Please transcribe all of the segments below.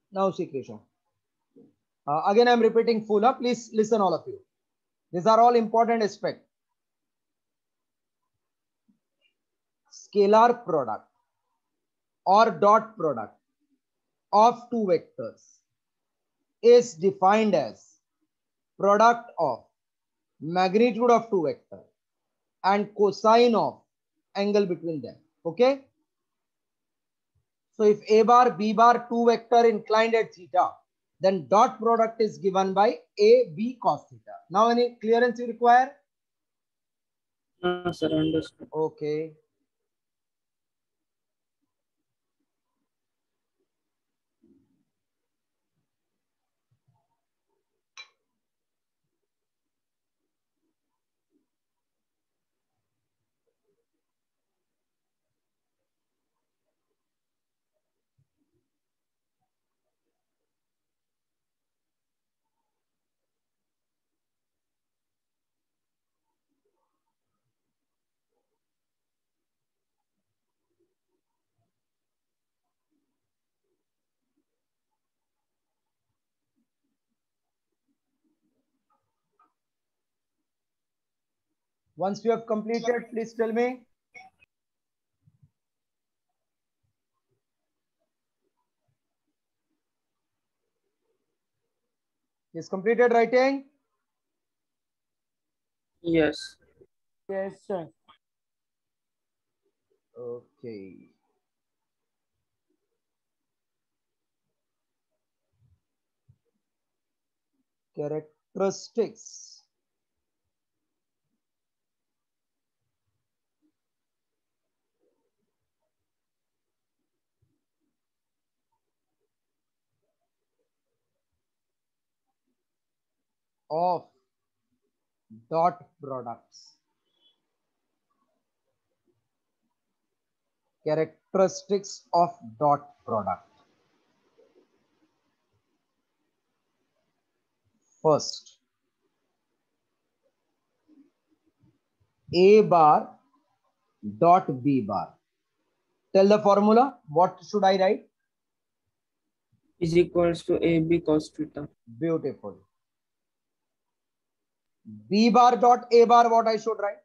Now see Krisha. Again, I'm repeating full up. Please listen, all of you. These are all important aspects. Scalar product or dot product of two vectors is defined as product of magnitude of two vectors and cosine of angle between them. Okay. So if A bar, B bar, two vector inclined at theta, then dot product is given by A, B cos theta. Now any clearance you require? No, sir, understood. Okay. Once you have completed, please tell me. Is completed writing? Yes. Yes, sir. Okay. Characteristics of dot products. Characteristics of dot product. First, A bar dot B bar. Tell the formula. What should I write? Is equals to AB cos theta. Beautiful. B bar dot A bar, what I should write?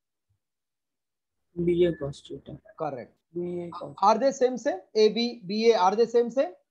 BA cos theta. Correct. BA cos. Are they same? A, B, B, A, are they same?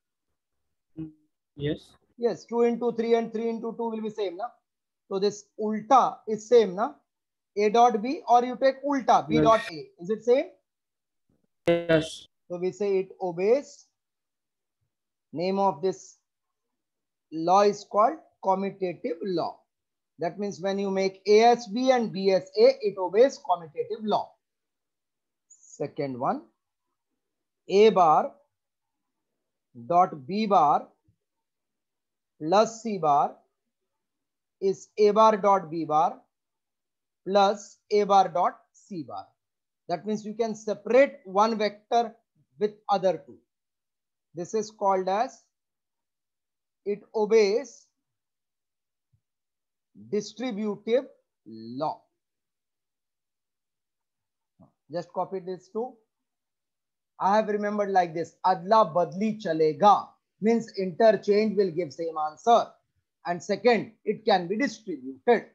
Yes. Yes, 2 into 3 and 3 into 2 will be same, na? So this ulta is same, na? A dot B, or you take ulta, B Yes. dot A. Is it same? Yes. So we say it obeys. Name of this law is called commutative law. That means when you make A as B and B as A, it obeys commutative law. Second one, A bar dot B bar plus C bar is A bar dot B bar plus A bar dot C bar. That means you can separate one vector with other two. This is called as it obeys distributive law. Just copy this too. I have remembered like this. Adla badli chalega means interchange will give same answer. And second, it can be distributed.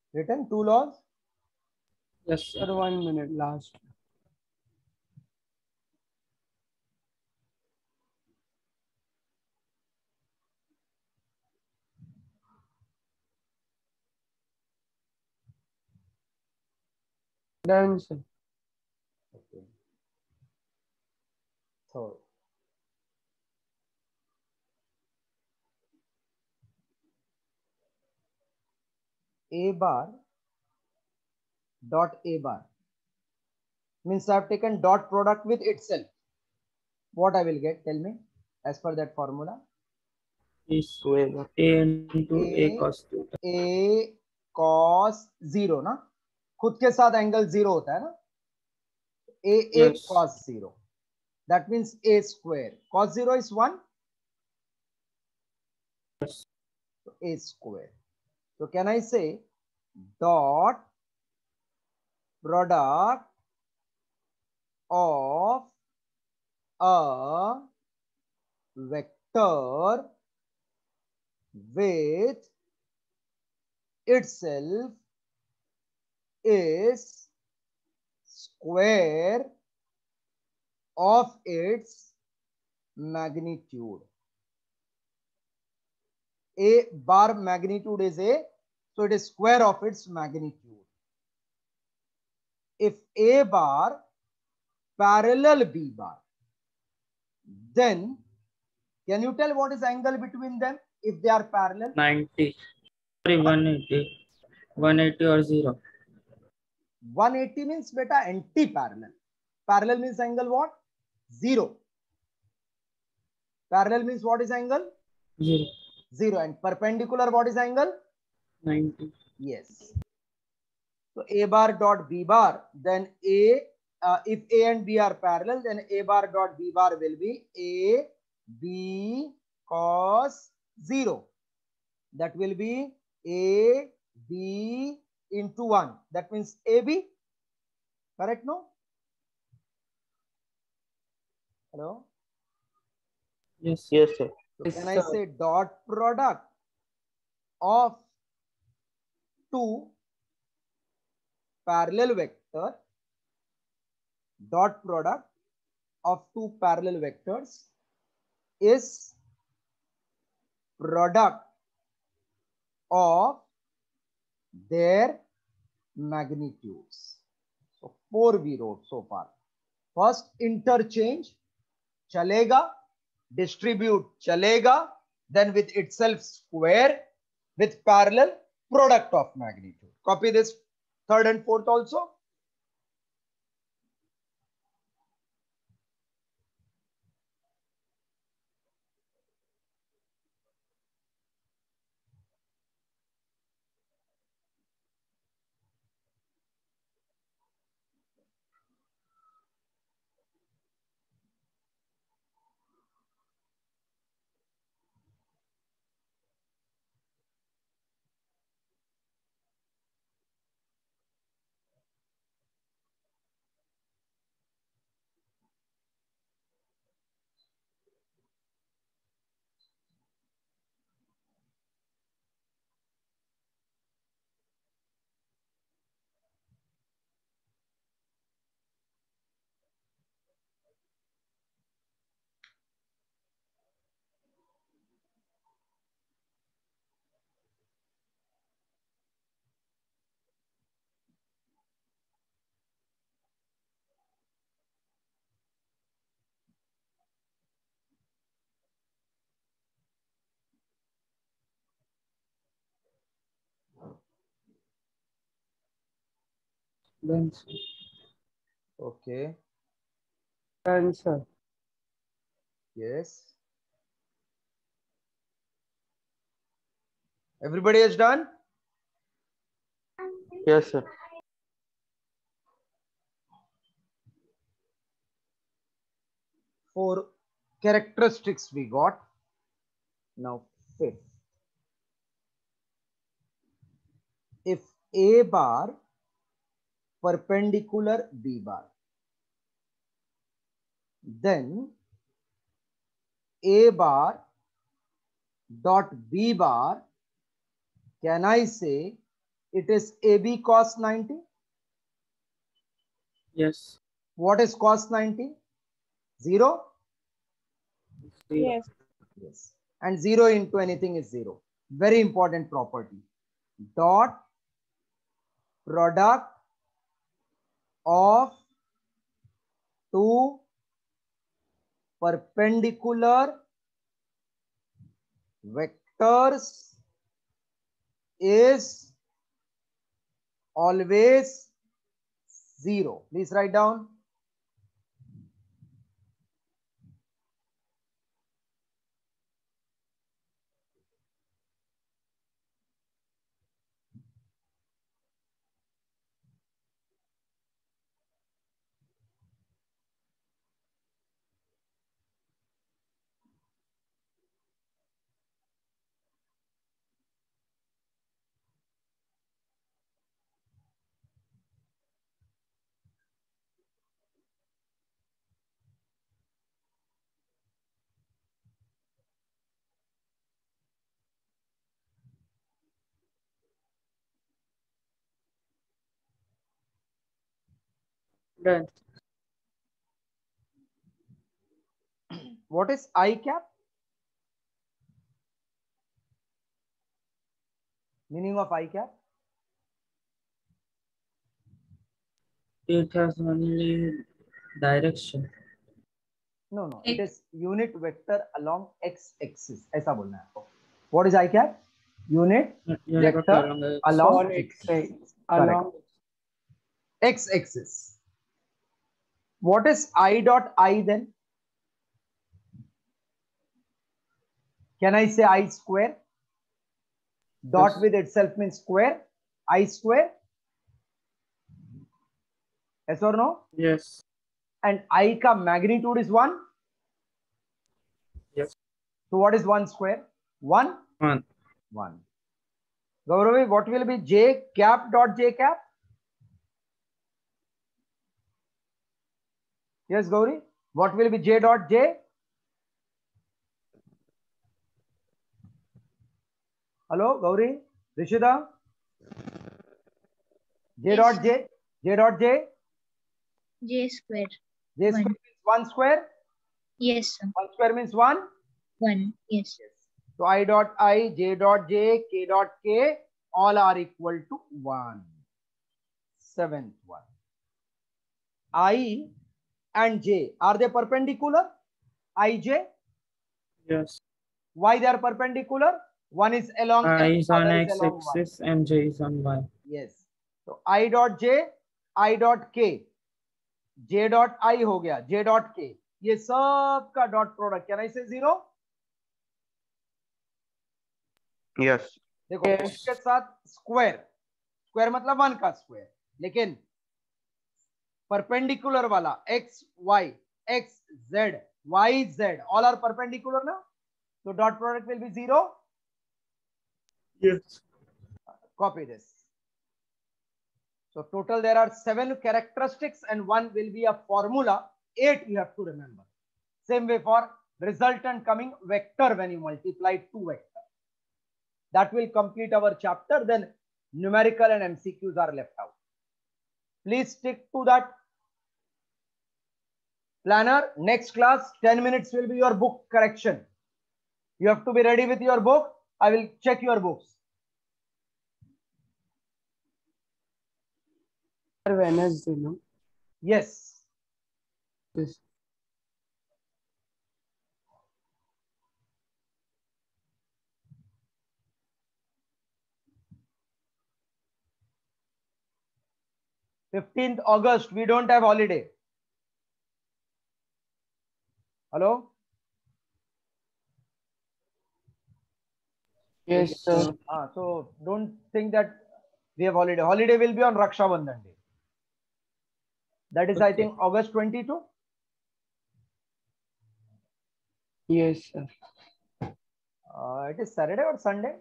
Written 2 laws? Yes, sir. Sir, 1 minute last. Done, sir. Okay. Third. A bar dot A bar means I have taken dot product with itself. What I will get? Tell me. As per that formula. Is A into A A cos theta. A cos 0 ना, खुद के साथ angle 0 होता है ना. A Yes. cos 0. That means A square. Cos 0 is 1. Yes. So A square. So can I say dot product of a vector with itself is square of its magnitude. A bar magnitude is A, so it is square of its magnitude. If A bar parallel B bar, then can you tell what is angle between them if they are parallel? 90. Sorry, 180. 180 or 0. 180 means beta anti-parallel. Parallel means angle what? 0. Parallel means what is angle? 0. 0. And perpendicular what is angle? 90. Yes. So A bar dot B bar, then A, if A and B are parallel, then A bar dot B bar will be A B cos 0. That will be A B into 1. That means AB. Correct, no? Hello? Yes. Yes, sir. So Yes, can I sir. say dot product of two parallel vector, dot product of two parallel vectors is product of their magnitudes. So 4 we wrote so far. First interchange chalega, distribute chalega, then with itself square, with parallel product of magnitude. Copy this third and fourth also. Done, sir. Okay. Done, sir. Yes. Everybody is done? Yes, sir. Four characteristics we got. Now fifth. If A bar perpendicular B bar, then A bar dot B bar, can I say It is AB cos 90. Yes. What is cos 90? 0? Zero. Yes. Yes. And 0 into anything is 0. Very important property. Dot product of two perpendicular vectors is always 0. Please write down. Done. What is I cap? Meaning of I cap? It has only direction. No. It is unit vector along x axis. ऐसा बोलना है आपको. What is I cap? Unit Unit vector along the along For x X, axis. along X axis. What is I dot I then? Can I say I square? Dot Yes. with itself means square. I square. Yes or no? Yes. And I ka magnitude is 1. Yes. So what is 1 square? 1. 1. 1. Gauravi, what will be j cap dot j cap? Yes, Gauri. What will be j dot j? Hello, Gauri. Rishida. J Yes, dot sir. j. J dot j. J square. J square One. means 1 square. Yes, sir. 1 square means 1. 1. Yes. So I dot I, j dot j, k dot k, all are equal to 1. Seventh one. I and j, are they perpendicular? Ij. Yes. Why they are perpendicular? One is along I x, is on other is X along y. axis and J is on Y. Yes. So I dot j, I dot k, j dot I हो गया, j dot k. ये सब का dot product. Can I से 0? Yes. देखो Yes. उसके साथ square. Square मतलब 1 का स्क्वायर. लेकिन परपेंडिकुलर वाला x y, x z, y z, all are perpendicular ना. So dot product will be 0. Yes. Copy this. So total there are 7 characteristics and 1 will be a formula. 8 you have to remember. Same way for resultant coming vector when you multiply 2 vector. That will complete our chapter. Then numerical and MCQs are left out. Please stick to that planner. Next class 10 minutes will be your book correction. You have to be ready with your book. I will check your books. Wednesday, no? Yes. Yes. August, we don't have holiday. Hello? Yes, sir. So don't think that we have holiday. Holiday will be on Raksha Bandhan Day. That is, I Okay. think, August 22. Yes, sir. It is Saturday or Sunday?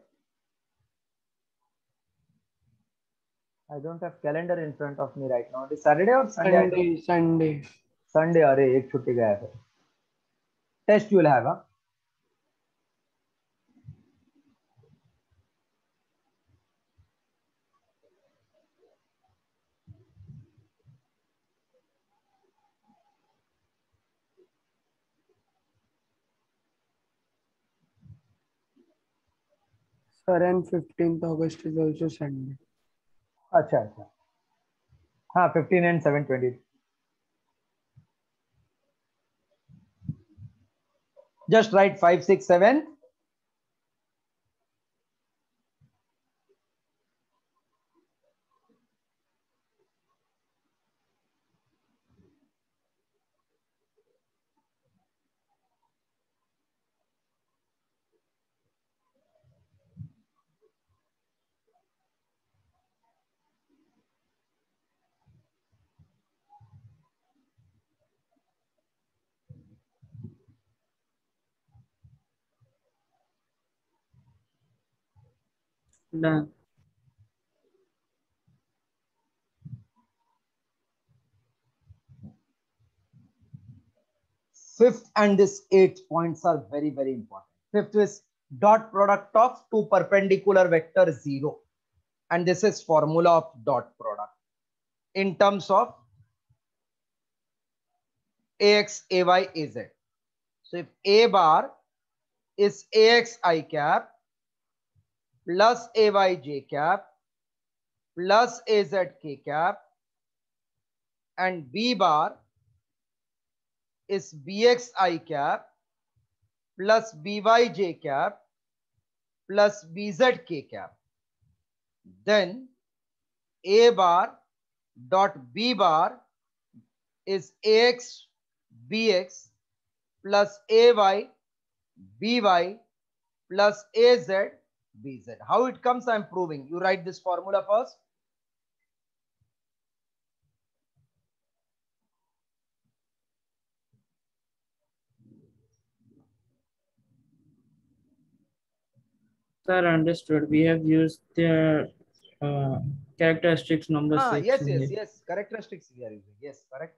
I don't have calendar in front of me right now. It is Saturday or Sunday? I don't- Sunday. Sunday. अरे एक छुट्टी गया है. Test you will have. Huh? Sir, and 15th August is also Sunday. अच्छा अच्छा, हाँ 15 and 7/20. Just write 5, 6, 7. Done. Fifth and this 8 points are very, very important. Fifth is dot product of two perpendicular vectors 0. And this is formula of dot product in terms of ax, ay, az. So if a bar is ax I cap plus ay j cap plus az k cap, and b bar is bx I cap plus by j cap plus bz k cap, then a bar dot b bar is ax bx plus ay by plus az bz. How it comes, I'm proving. You write this formula first. Sir, understood. We have used the characteristics number 6. Yes. Characteristics we are using. Yes, correct.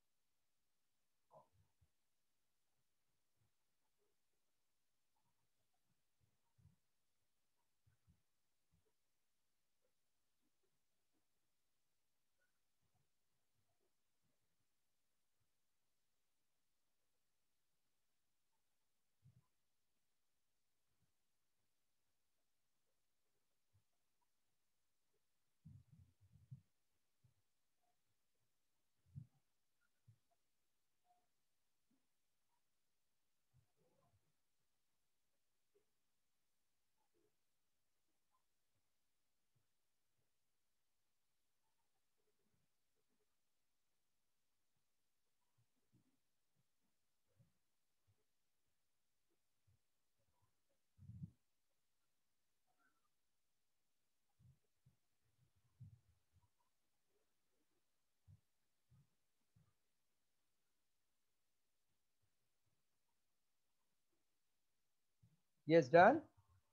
Yes, done.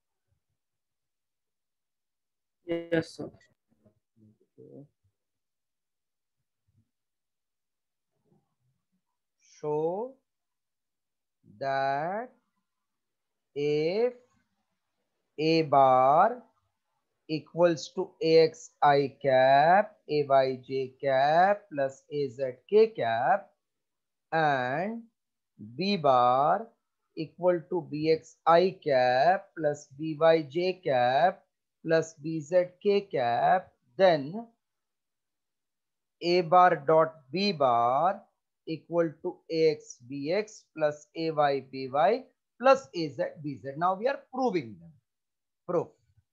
Yes, sir. Okay. Show that if a bar equals to ax I cap, ay j cap plus az k cap, and b bar equal to bx I cap plus by j cap plus bz k cap, then a bar dot b bar equal to ax bx plus ay by plus az bz. Now we are proving them. Proof.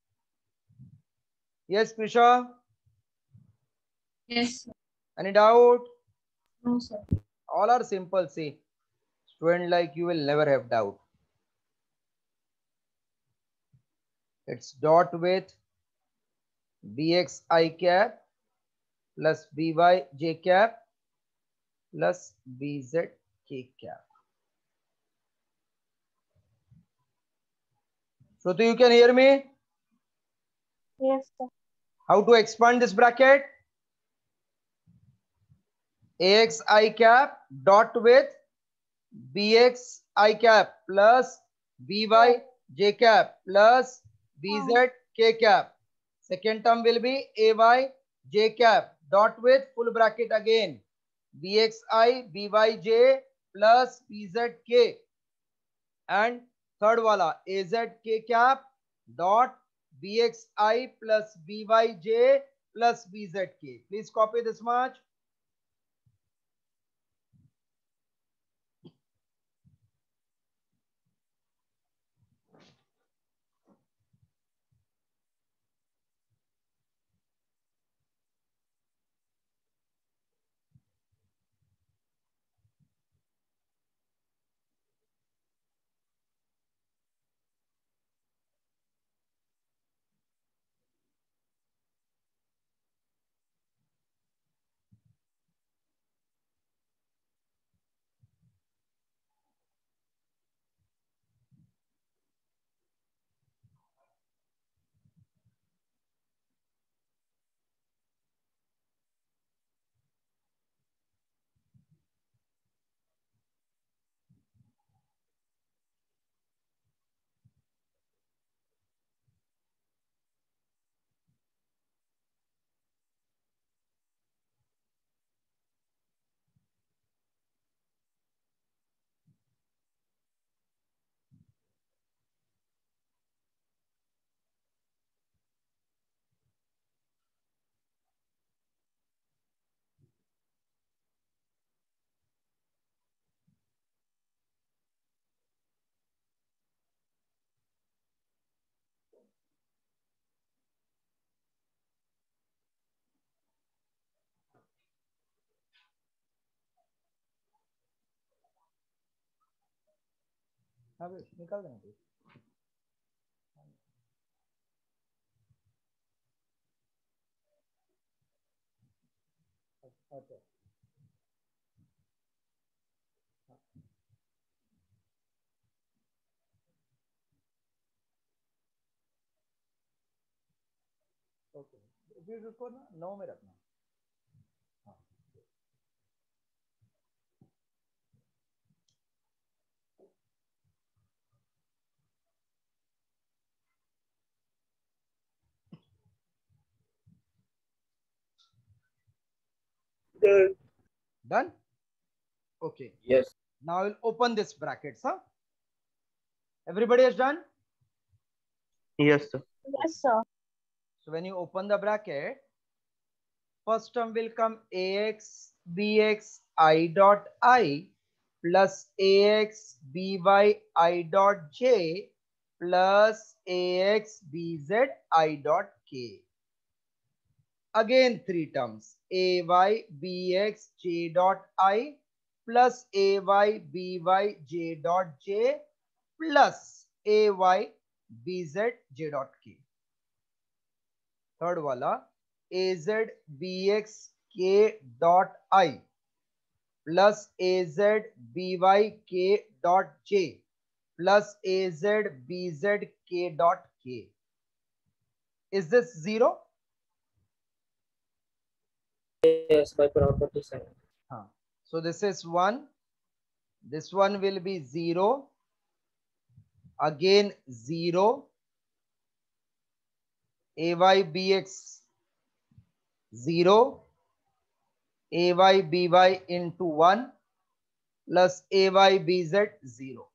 Yes, Krisha? Yes, sir. Any doubt? No, sir. All are simple. See, student like you will never have doubt. It's dot with bx I cap plus by j cap plus bz k cap. So you can hear me? Yes, sir. How to expand this bracket? Ax I cap dot with bx I cap plus by j cap plus bz k cap. Second term will be ay j cap dot with full bracket again bxi by j plus bz k, and third wala az k cap dot bxi plus byj plus bzk. Please copy this much. हाँ निकाल देना please. अच्छा okay, फिर उसको ना 9 में रखना. हाँ. Done? Okay. Yes. Now I'll open this brackets. Huh? Everybody has done? Yes, sir. Yes, sir. So when you open the bracket, first term will come ax bx I dot I plus ax by I dot j plus ax bz I dot k. Again three terms, ay bx j dot I plus ay by j dot j plus ay bz j dot k. Third wala az bx k dot I plus az by k dot j plus az bz k dot k. Is this 0? Yes, by property sign. So this is 1. This one will be 0. Again 0. Ay bx 0. Ay by into 1 plus ay bz 0.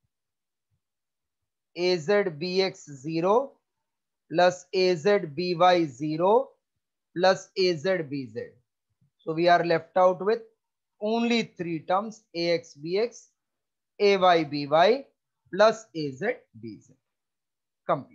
Az bx 0 plus az by 0 plus az bz. So we are left out with only three terms, ax bx, ay by plus az bz. Complete.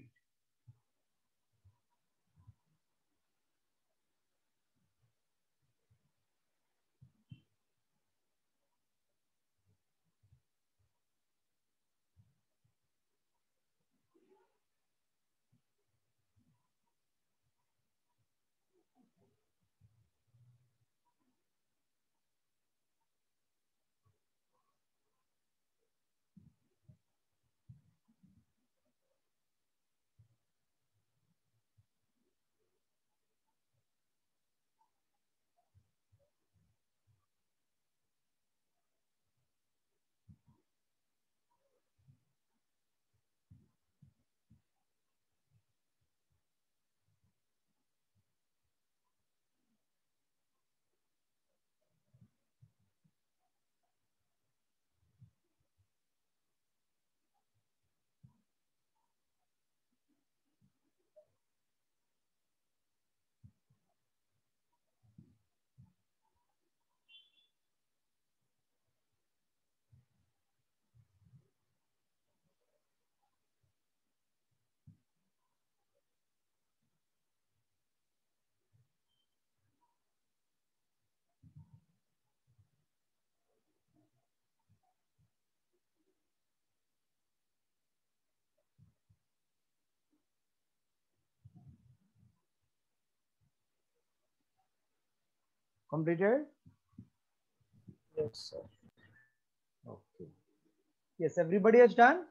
Completed? Yes, sir. Okay. Yes, everybody has done?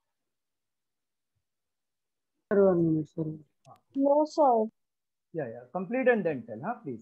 Sir, 1 minute, sir. No, sir. Yeah, yeah. Complete and then tell, huh, please.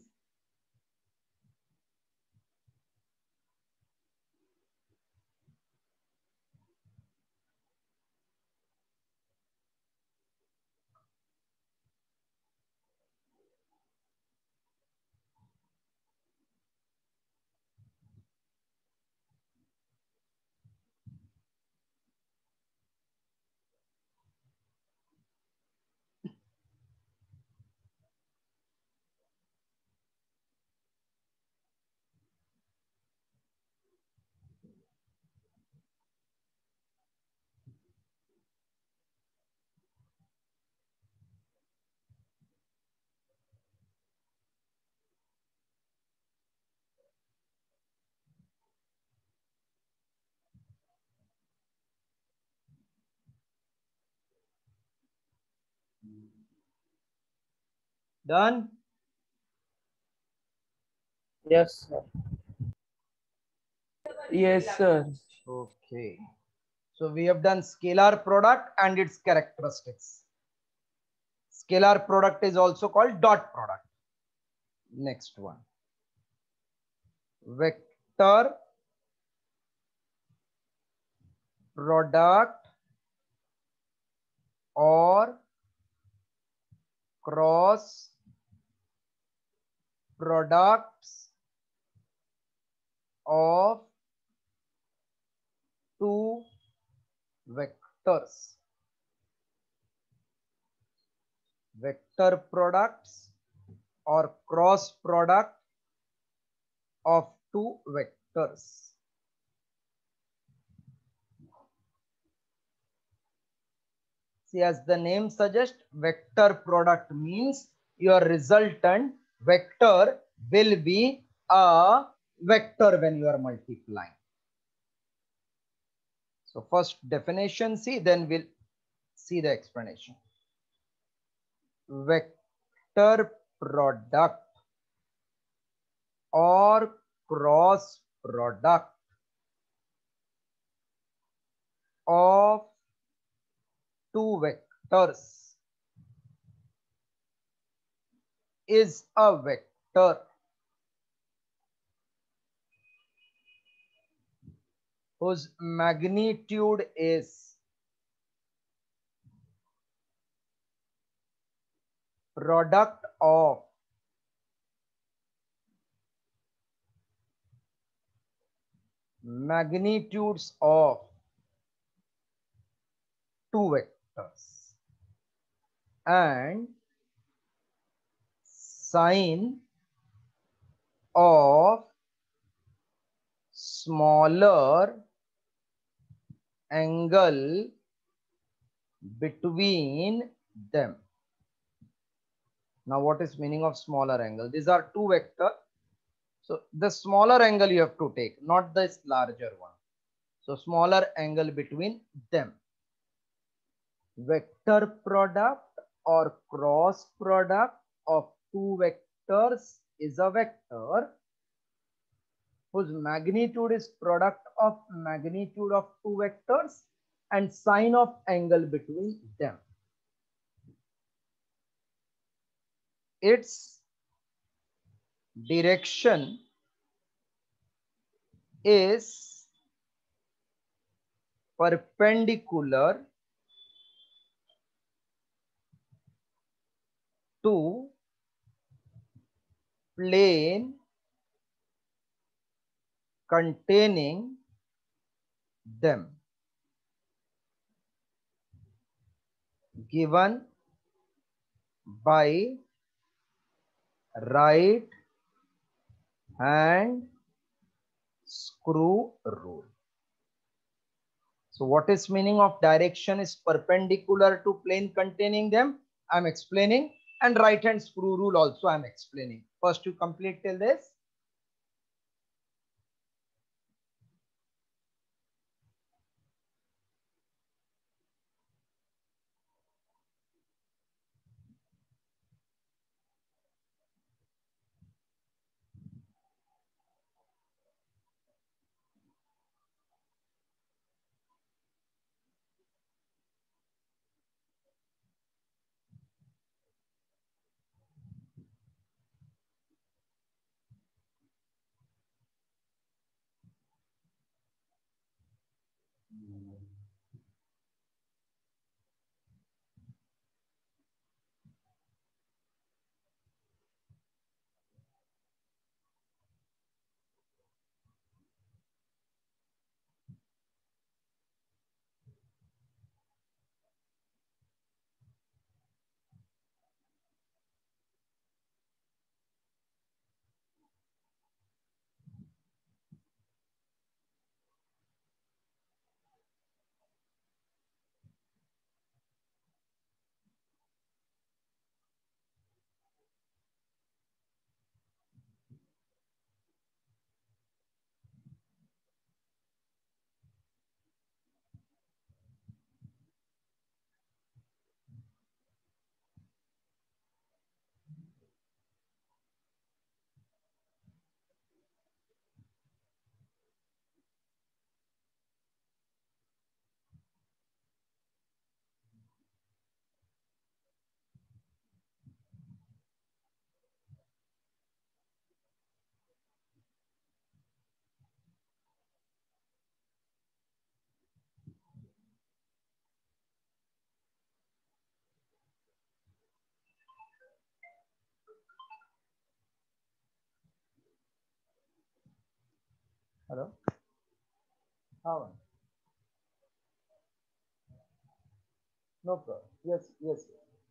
Done? Yes, sir. Yes, sir. Okay. So we have done scalar product and its characteristics. Scalar product is also called dot product. Next one. Vector product or cross products of two vectors. Vector products or cross product of two vectors. See, as the name suggests, vector product means your resultant vector will be a vector when you are multiplying. So first definition see, then we'll see the explanation. Vector product or cross product of two vectors is a vector whose magnitude is product of magnitudes of two vectors and sine of smaller angle between them. Now what is meaning of smaller angle? These are two vectors. So the smaller angle you have to take, not this larger one. So smaller angle between them. Vector product or cross product of two vectors is a vector whose magnitude is product of magnitude of two vectors and sine of angle between them. Its direction is perpendicular to plane containing them, given by right hand screw rule. So what is meaning of direction is perpendicular to plane containing them? I'm explaining, and right hand screw rule also I'm explaining. First you complete till this. Hello. How? No problem. Yes, yes.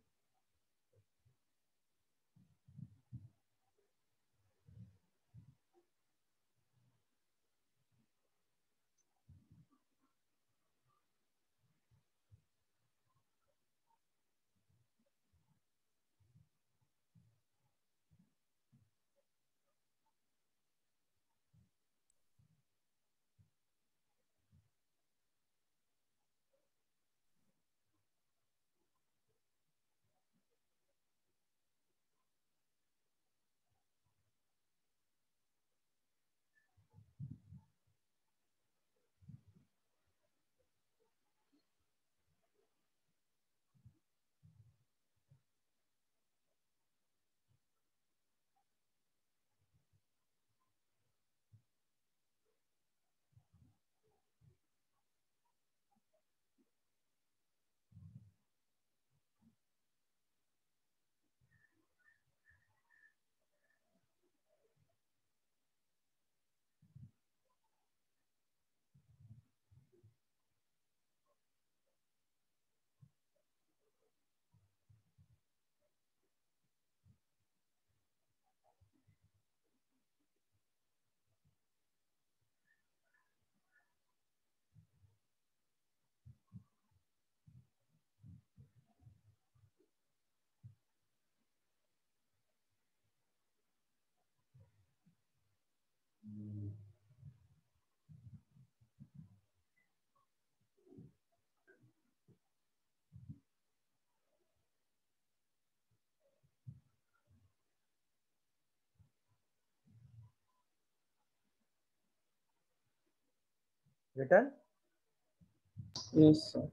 Written? Yes, sir.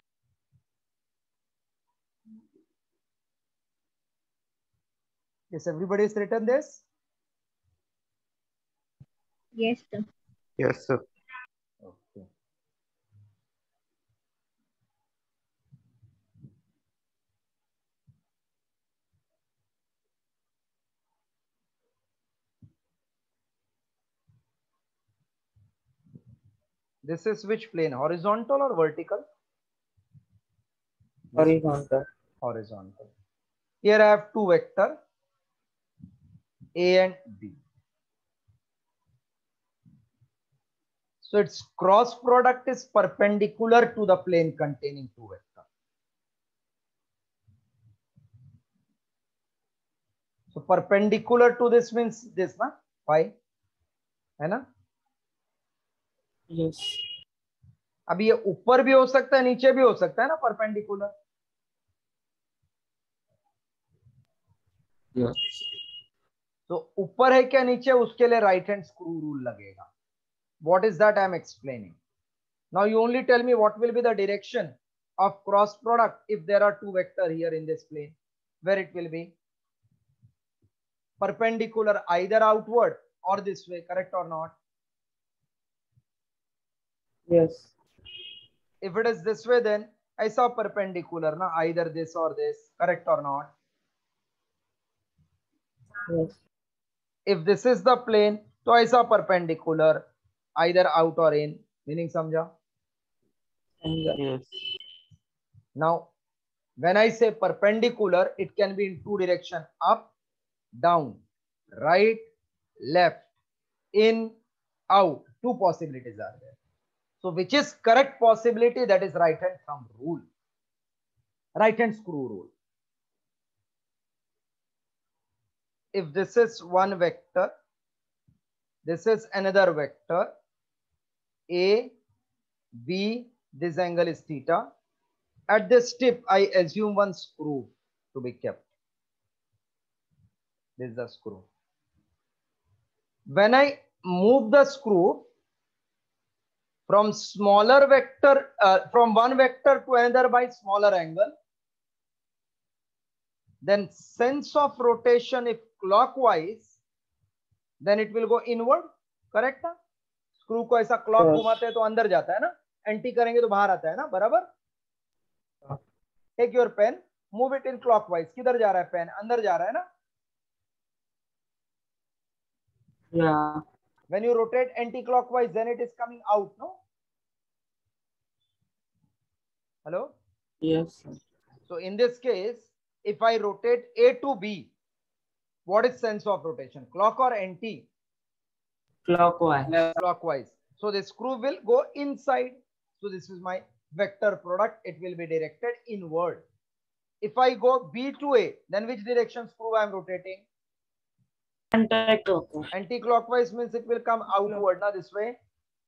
Yes, everybody is written this? Yes, sir. Yes, sir. Okay. This is which plane? Horizontal or vertical? Horizontal. Horizontal. Here I have two vector A and B. So its cross product is perpendicular to the plane containing two vector. So perpendicular to this means this na phi, है ना? Yes. अभी ये ऊपर भी हो सकता है नीचे भी हो सकता है ना परपेंडिकुलर. Yes. तो ऊपर है क्या नीचे उसके लिए राइट हैंड स्क्रू रूल लगेगा. What is that I am explaining? Now you only tell me what will be the direction of cross product if there are two vector here in this plane. Where it will be perpendicular either outward or this way, correct or not? Yes. If it is this way, then I saw perpendicular, na either this or this, correct or not? Yes. If this is the plane, so I saw perpendicular either out or in, meaning samjha? Yes. Now, when I say perpendicular, it can be in two direction, up, down, right, left, in, out. Two possibilities are there. So which is correct possibility? That is right hand thumb rule, right hand screw rule. If this is one vector, this is another vector, A, B, this angle is theta. At this tip, I assume one screw to be kept. This is the screw. When I move the screw from smaller vector, from one vector to another by smaller angle, then sense of rotation if clockwise, then it will go inward, correct ना? Screw को ऐसा clock घुमाते हैं तो अंदर जाता है ना, एंटी करेंगे तो बाहर आता है ना, बराबर? Take your pen, move it in clockwise. किधर जा रहा है पेन? अंदर जा रहा है ना? Yeah. When you rotate anti-clockwise, then it is coming out, no? Hello? Yes, sir. So in this case, if I rotate A to B, what is sense of rotation? Clock or anti? Clockwise. Clockwise. So the screw will go inside. So this is my vector product. It will be directed inward. If I go B to A, then which direction screw I am rotating? Anti-clockwise. Anti-clockwise means it will come outward, ना this way.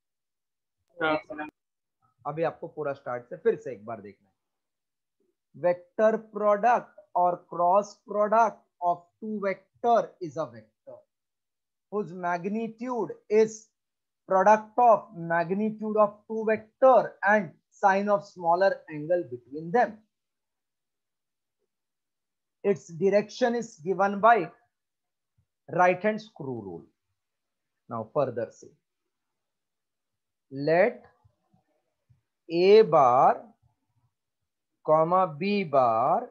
अभी आपको पूरा start से फिर से एक बार देखना है. Vector product or cross product of two vector is a vector whose magnitude is product of magnitude of two vector and sine of smaller angle between them. Its direction is given by right hand screw rule. Now further see. Let A bar comma B bar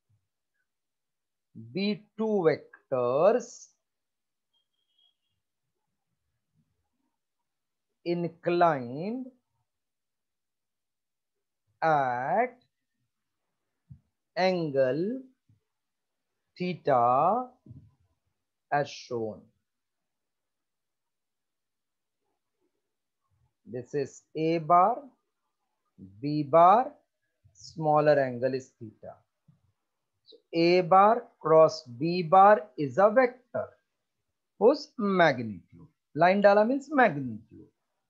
be two vectors inclined at angle theta as shown. This is A bar, B bar, smaller angle is theta. So A bar cross B bar is a vector whose magnitude, line dala means magnitude,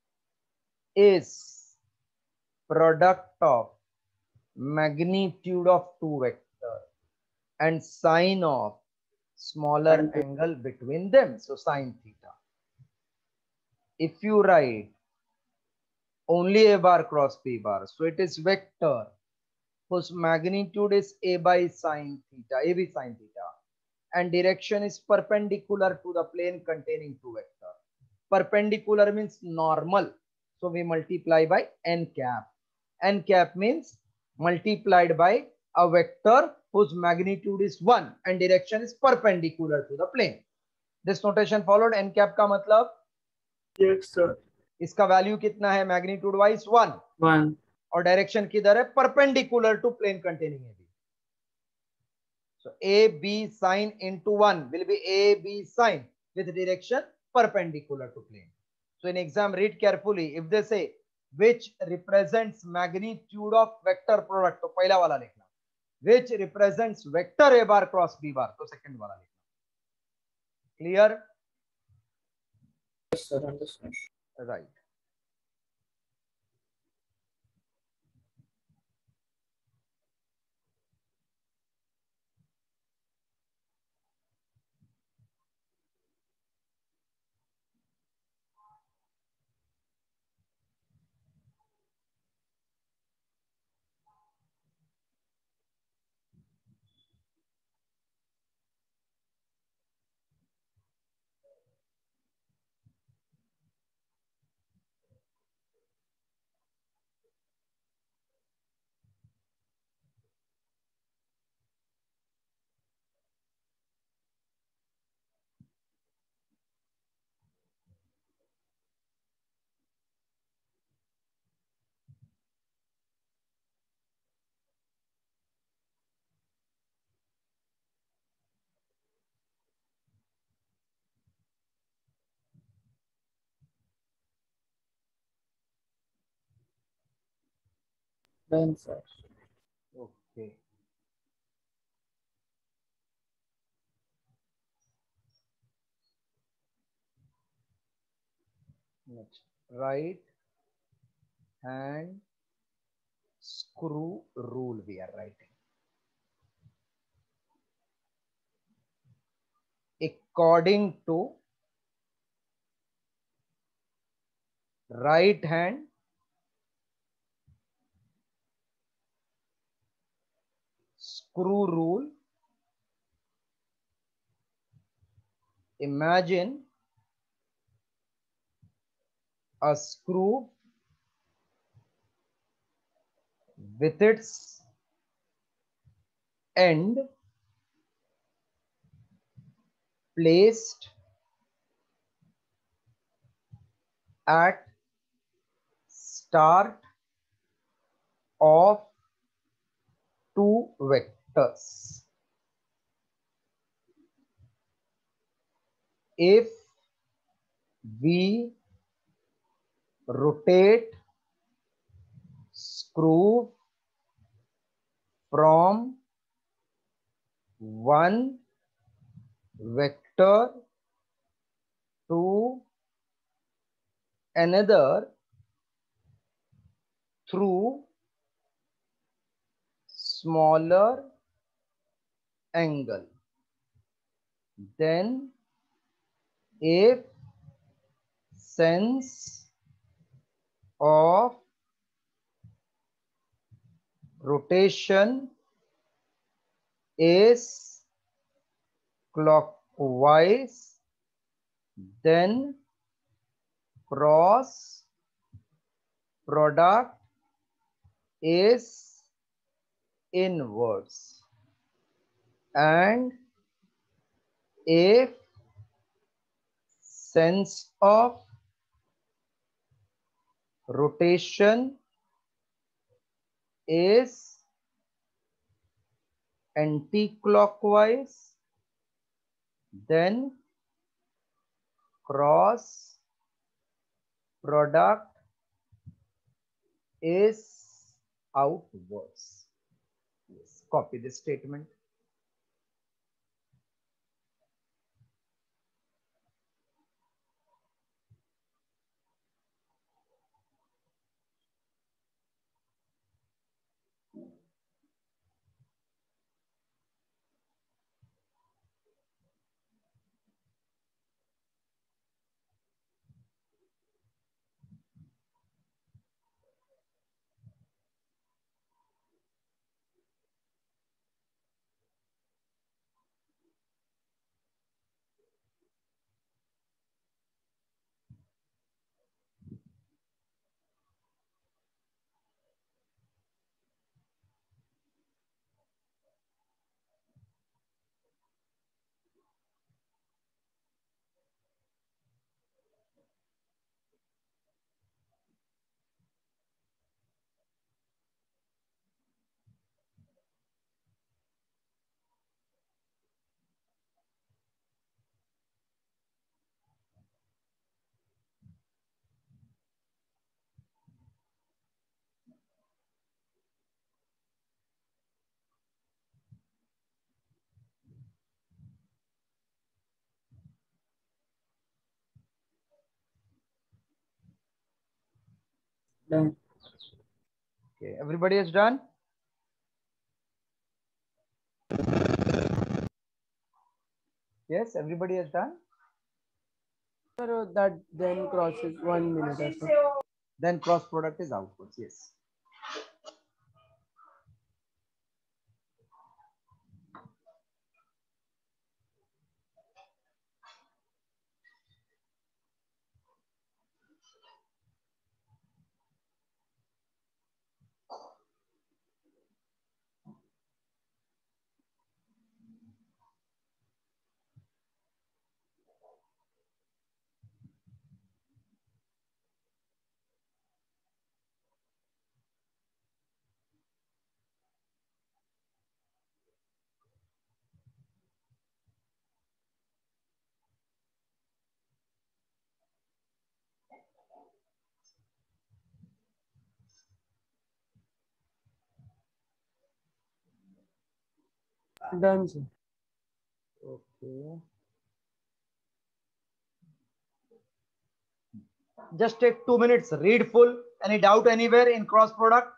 is product of magnitude of two vector and sine of smaller angle between them. So sine theta. If you write only A bar cross B bar, so it is vector whose magnitude is A by sine theta, AB sine theta, and direction is perpendicular to the plane containing two vector. Perpendicular means normal, so we multiply by n cap. N cap means multiplied by a vector whose magnitude is 1 and direction is perpendicular to the plane. This notation followed. N cap का मतलब? Yes, sir. इसका value कितना है magnitude wise? 1 और direction किधर है? Perpendicular to plane containing AB. So AB sine into 1 will be AB sine with direction perpendicular to plane. So in exam, read carefully. If they say which represents magnitude of vector product, तो पहला वाला लिखना. Which represents vector A bar cross B bar, तो second वाला लिखना. Clear? Yes, sir. Understand. Right. Done, sir. Okay. Next, right hand screw rule we are writing. According to right hand screw rule, imagine a screw with its end placed at start of two vectors. If we rotate screw from one vector to another through smaller angle, then if sense of rotation is clockwise, then cross product is inverse, and if sense of rotation is anti-clockwise, then cross product is outwards. Yes, copy this statement. Done. Okay, everybody is done? Yes, everybody is done? Sir, that then crosses 1 minute. Sir. Then cross product is outwards. Yes. Done, sir. Okay. Just take 2 minutes. Read full. Any doubt anywhere in cross product?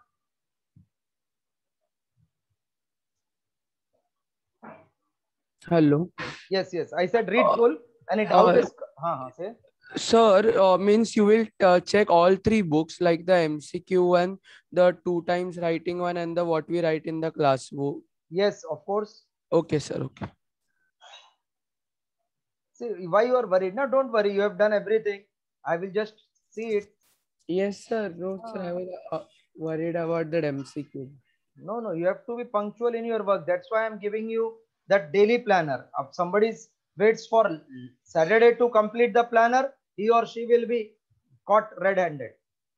Hello. Yes, yes. I said read full. Any doubt is? Say. Sir, means you will check all three books like the MCQ one, the 2 times writing one, and the what we write in the class book. Yes, of course. Okay, sir. Okay. See, why you are worried? No, don't worry. You have done everything. I will just see it. Yes, sir. No, sir. I was worried about that MCQ. No, no. You have to be punctual in your work. That's why I'm giving you that daily planner. If somebody waits for Saturday to complete the planner, he or she will be caught red-handed.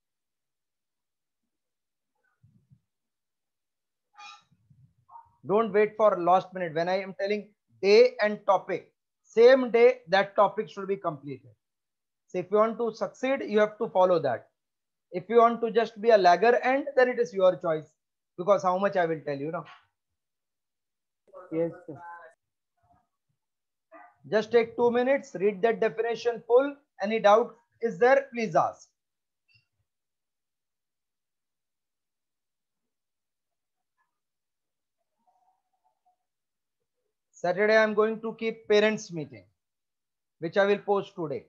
Don't wait for last minute. When I am telling day and topic, same day that topic should be completed. So if you want to succeed, you have to follow that. If you want to just be a lagger end, then it is your choice. Because how much I will tell you now. Yes, sir. Just take 2 minutes, read that definition full. Any doubt is there, please ask. Saturday I am going to keep parents meeting, which I will post today.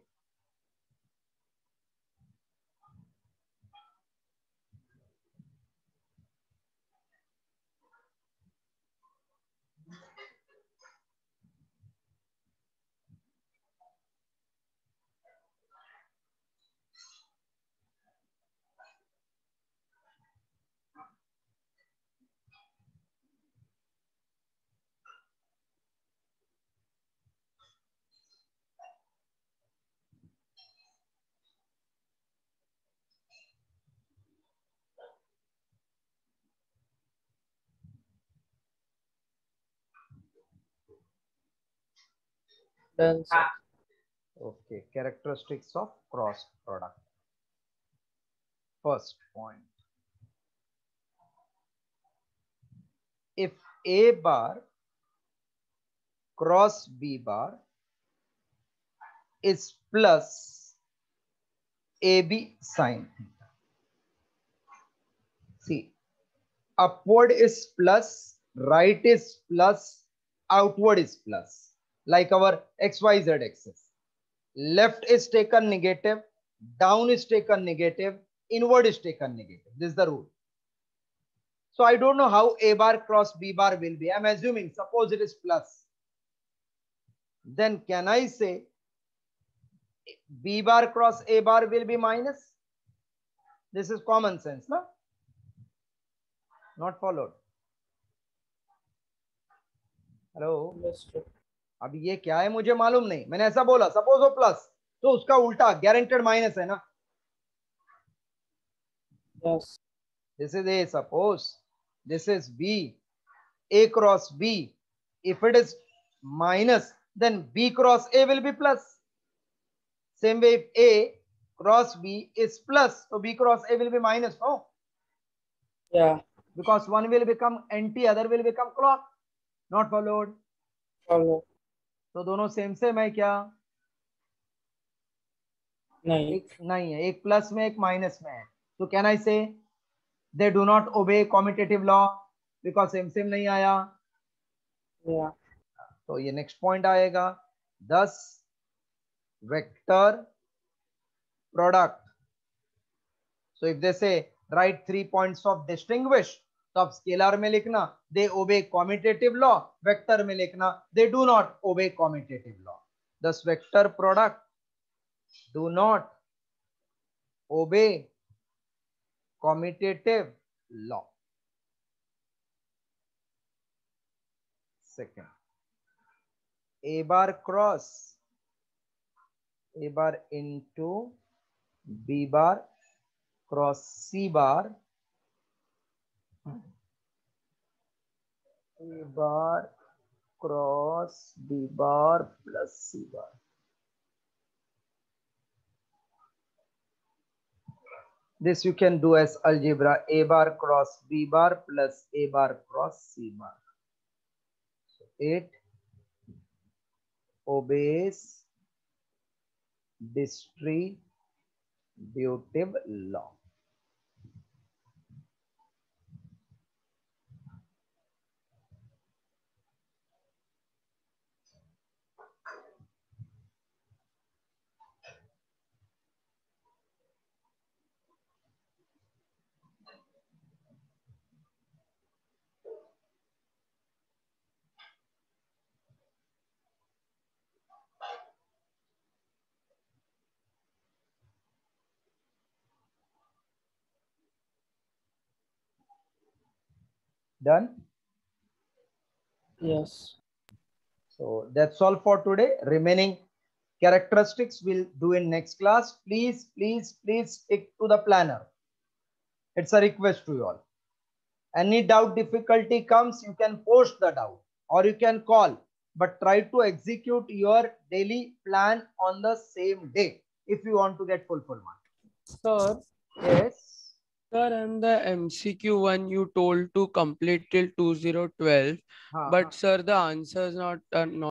Done, sir. Okay, characteristics of cross product. First point. If A bar cross B bar is plus AB sine theta. See, upward is plus, right is plus, outward is plus, like our XYZ axis. Left is taken negative, down is taken negative, inward is taken negative. This is the rule. So I don't know how A bar cross B bar will be. I'm assuming, suppose it is plus. Then can I say B bar cross A bar will be minus? This is common sense, no? Not followed. Hello, Yes, sir. अब ये क्या है मुझे मालूम नहीं, मैंने ऐसा बोला सपोज हो प्लस तो उसका उल्टा गारंटेड माइनस है ना. Yes. This is A, suppose this is B, A cross B. If it is minus, then B cross A will be plus. Same way, if A cross B is plus, so B cross A will be minus, no? Yeah. Because one will become anti, other will become clock. Not followed. Follow. तो दोनों same है क्या? नहीं. एक नहीं है, एक plus में एक माइनस में है. तो can I say they do not obey commutative law because same नहीं आया. Yeah. तो ये नेक्स्ट पॉइंट आएगा. 10 vector product. So if they say right 3 points of distinguish, तो आप स्केलर में लिखना दे ओबे कॉम्यूटेटिव लॉ, वेक्टर में लिखना they do not obey commutative law. 10 vector product do not obey commutative law. Second, A bar cross A bar into B bar cross C bar. A bar cross B bar plus C bar. This you can do as algebra. A bar cross B bar plus A bar cross C bar. So it obeys distributive law. Done? Yes. So that's all for today. Remaining Characteristics we'll do in next class. Please stick to the planner. It's a request to you all. Any doubt, difficulty comes, you can post the doubt or you can call, but try to execute your daily plan on the same day if you want to get full mark. Sir, Yes. sir, and the MCQ one you told to complete till 2012, Huh. but sir, the answer is not